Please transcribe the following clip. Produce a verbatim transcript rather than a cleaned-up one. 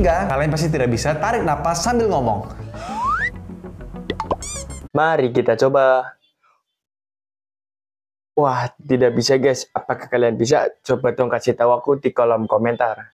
ketiga, kalian pasti tidak bisa tarik napas sambil ngomong. Mari kita coba. Wah, tidak bisa guys. Apakah kalian bisa? Coba dong kasih tahu aku di kolom komentar.